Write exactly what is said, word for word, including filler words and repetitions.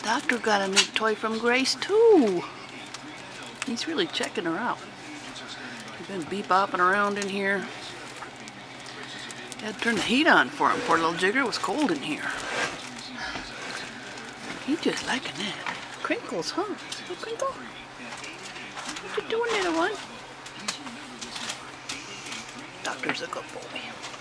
Doctor got a new toy from Grace too. He's really checking her out. He's been bebopping around in here. Had to turn the heat on for him. Poor little jigger, it was cold in here. He's just liking that. Crinkles, huh? Little Crinkle? What you doing, little one? Doctor's a good boy.